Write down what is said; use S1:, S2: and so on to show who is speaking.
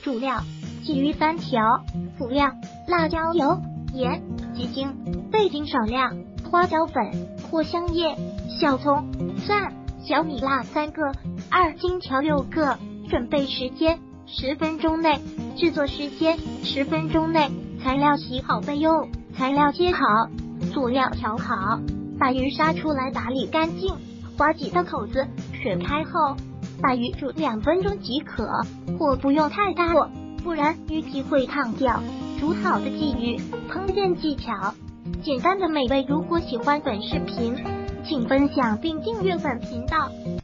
S1: 主料：鲫鱼3条，辅料：辣椒油、盐、鸡精、味精少量，花椒粉、藿香叶、小葱、蒜、小米辣3个，2金条6个。准备时间10分钟内，制作时间10分钟内。材料洗好备用，材料切好，佐料调好，把鱼杀出来打理干净，划几道口子，水开后，把鱼煮2分钟即可，火不用太大火，不然鱼皮会烫掉。煮好的鲫鱼，烹饪技巧简单的美味。如果喜欢本视频，请分享并订阅本频道。